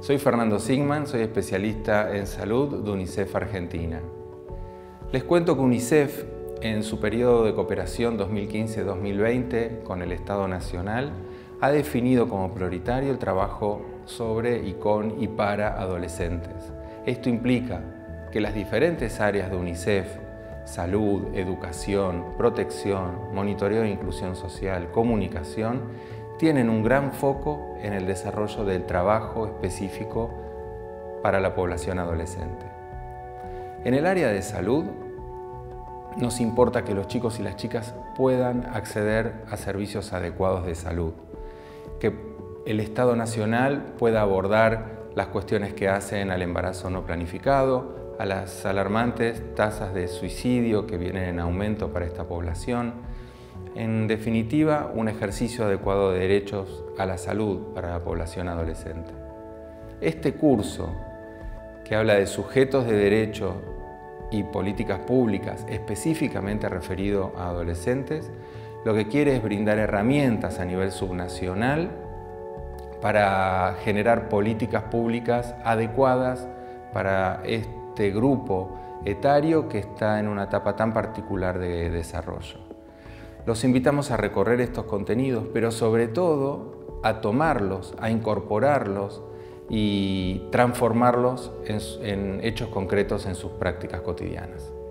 Soy Fernando Sigman, soy especialista en salud de UNICEF Argentina. Les cuento que UNICEF, en su periodo de cooperación 2015-2020 con el Estado Nacional, ha definido como prioritario el trabajo sobre y con y para adolescentes. Esto implica que las diferentes áreas de UNICEF, salud, educación, protección, monitoreo e inclusión social, comunicación, tienen un gran foco en el desarrollo del trabajo específico para la población adolescente. En el área de salud, nos importa que los chicos y las chicas puedan acceder a servicios adecuados de salud, que el Estado Nacional pueda abordar las cuestiones que hacen al embarazo no planificado, a las alarmantes tasas de suicidio que vienen en aumento para esta población. En definitiva, un ejercicio adecuado de derechos a la salud para la población adolescente. Este curso, que habla de sujetos de derecho y políticas públicas específicamente referido a adolescentes, lo que quiere es brindar herramientas a nivel subnacional para generar políticas públicas adecuadas para este grupo etario que está en una etapa tan particular de desarrollo. Los invitamos a recorrer estos contenidos, pero sobre todo a tomarlos, a incorporarlos y transformarlos en hechos concretos en sus prácticas cotidianas.